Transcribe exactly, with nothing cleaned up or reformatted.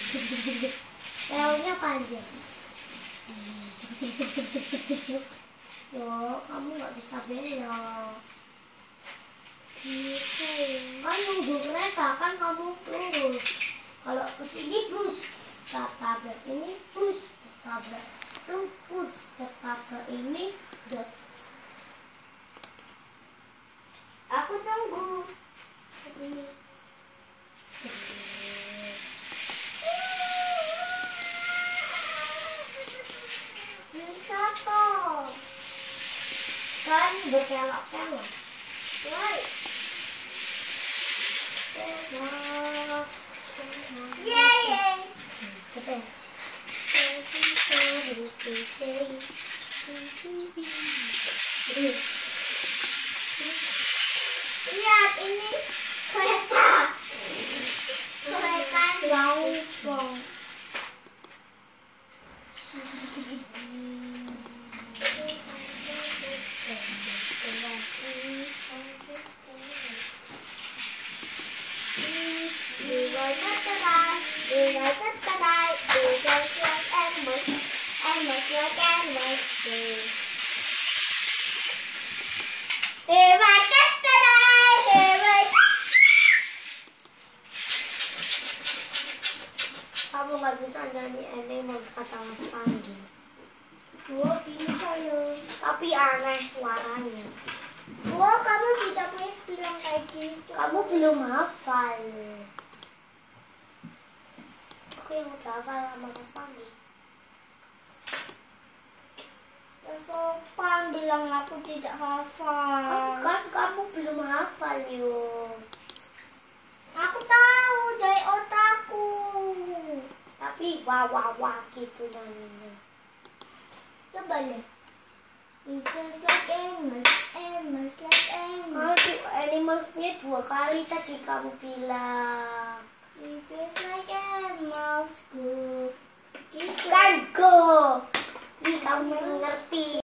Leonya panjang. Yo, kamu nggak bisa belok. Bisa ya. Kan nunggu kereta kan kamu lurus. Kalau ke sini plus, tabrak ini plus, tabrak itu plus, tabrak ini dot. Aku tunggu. Ini. Bisa toh. Kan berkelok-kelok. Right. Yeay. Betul. Lihat ini kereta. Kereta gampang. Kamu nggak bisa nyanyi Animals kata Mas Pandi. Wah, bisa ya. Tapi aneh suaranya. Wah, kamu tidak main bilang kayak gitu. Kamu belum hafal. Aku yang udah hafal sama Mas Pandi. Sopan bilang aku tidak hafal. Kan kamu belum hafal yo. Aku tahu dari otakku. Tapi wah wah wah gitu nyanyinya. Coba lihat. It's just like animals, animals like animals. Aduh, animalsnya dua kali tadi kamu bilang. It's just like animals, go. Gitu. Kan go. Ih, kamu ngerti.